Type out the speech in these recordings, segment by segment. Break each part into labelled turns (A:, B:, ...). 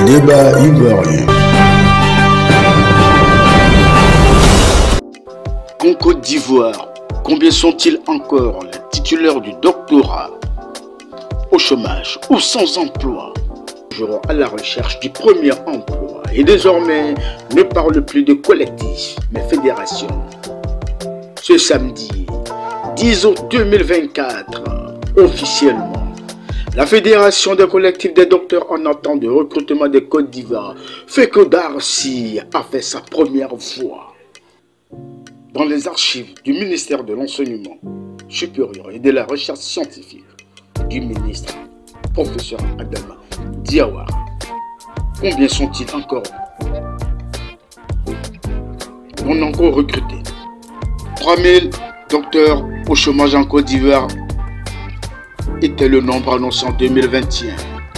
A: Le débat ivoirien.
B: En Côte d'Ivoire, combien sont-ils encore les titulaires du doctorat au chômage ou sans emploi, toujours à la recherche du premier emploi et désormais ne parle plus de collectif mais fédération. Ce samedi 10 août 2024, officiellement, la Fédération des collectifs des docteurs en attente de recrutement de Côte d'Ivoire, FECO Darcy, a fait sa première voix. Dans les archives du ministère de l'Enseignement supérieur et de la recherche scientifique du ministre, professeur Adama Diawara, combien sont-ils encore non encore recrutés? 3000 docteurs au chômage en Côte d'Ivoire était le nombre annoncé en 2021.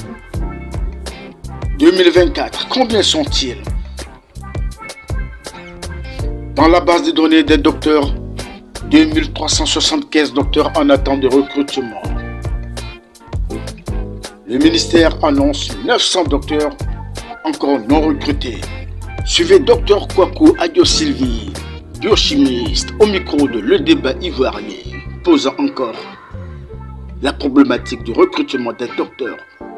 B: 2024, combien sont-ils? Dans la base de données des docteurs, 2375 docteurs en attente de recrutement. Le ministère annonce 900 docteurs encore non recrutés. Suivez Dr Kwaku Adio Sylvie, biochimiste, au micro de Le Débat Ivoirien, posant encore la problématique du recrutement des docteurs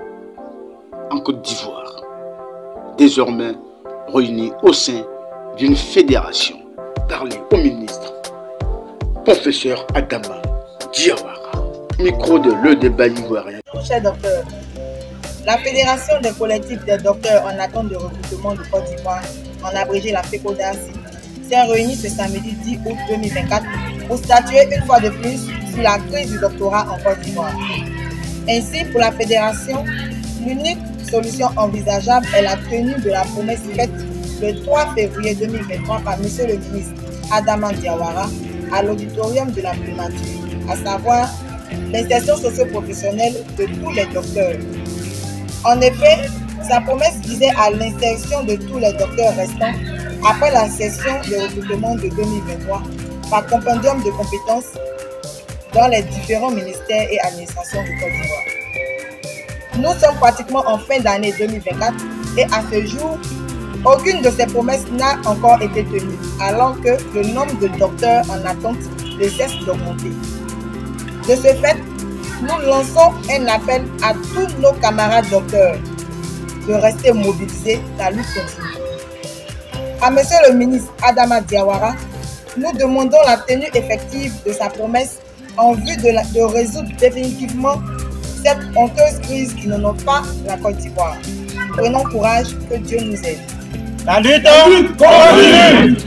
B: en Côte d'Ivoire, désormais réunis au sein d'une fédération. Parler au ministre, professeur Adama Diawara, micro de Le Débat Ivoirien.
C: Cher docteur, la Fédération des collectifs des docteurs en attente de recrutement de Côte d'Ivoire, en abrégé la FECO Darcy, s'est réunie ce samedi 10 août 2024 pour statuer une fois de plus sur la crise du doctorat en Côte d'Ivoire. Ainsi, pour la Fédération, l'unique solution envisageable est la tenue de la promesse faite le 3 février 2023 par M. le ministre Adama Diawara à l'auditorium de la primature, à savoir l'insertion socio-professionnelle de tous les docteurs. En effet, sa promesse visait à l'insertion de tous les docteurs restants après la session de recrutement de 2023 par compendium de compétences dans les différents ministères et administrations du Côte d'Ivoire. Nous sommes pratiquement en fin d'année 2024 et à ce jour, aucune de ces promesses n'a encore été tenue, alors que le nombre de docteurs en attente ne cesse d'augmenter. De ce fait, nous lançons un appel à tous nos camarades docteurs de rester mobilisés, la lutte continue. À M. le ministre Adama Diawara, nous demandons la tenue effective de sa promesse en vue de résoudre définitivement cette honteuse crise qui ne note pas la Côte d'Ivoire. Prenons courage, que Dieu nous aide.
D: La lutte continue.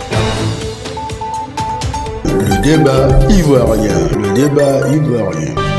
A: Le débat ivoirien. Le débat ivoirien.